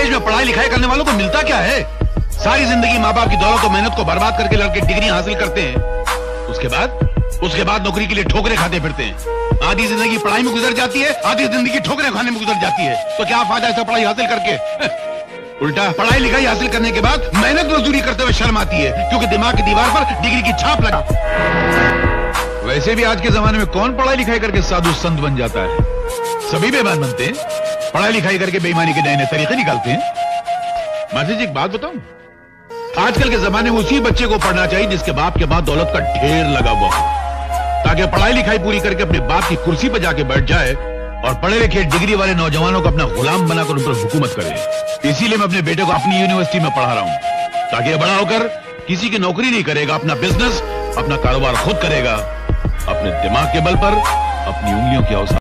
देश में पढ़ाई लिखाई करने वालों को मिलता क्या है? सारी जिंदगी माँ बाप की दौलत और मेहनत को बर्बाद करके लड़के डिग्री हासिल करते हैं। उसके बाद नौकरी के लिए ठोकरें खाते फिरते हैं। आधी जिंदगी पढ़ाई में गुजर जाती है, आधी जिंदगी ठोकरें खाने में गुजर जाती है। तो क्या फायदा ऐसा पढ़ाई हासिल करके? उल्टा पढ़ाई लिखाई हासिल करने के बाद मेहनत मजदूरी करते हुए शर्म आती है, क्योंकि दिमाग की दीवार पर डिग्री की छाप लगा। वैसे भी आज के जमाने में कौन पढ़ाई लिखाई करके साधु संत बन जाता है? सभी बेईमान बनते हैं, पढ़ाई लिखाई करके बेईमानी के नए नए तरीके निकालते हैं। माता जी एक बात बताऊं, आजकल के जमाने में उसी बच्चे को पढ़ना चाहिए जिसके बाप के बाद दौलत का ढेर लगा हुआ हो, ताकि पढ़ाई लिखाई पूरी करके अपने बाप की कुर्सी पर जाके बैठ जाए और पढ़े लिखे डिग्री वाले नौजवानों को अपना गुलाम बनाकर उन पर हुकूमत करे। इसीलिए मैं अपने बेटे को अपनी यूनिवर्सिटी में पढ़ा रहा हूं, ताकि ये बड़ा होकर किसी की नौकरी नहीं करेगा, अपना बिजनेस, अपना कारोबार खुद करेगा, अपने दिमाग के बल पर, अपनी उंगलियों की औसत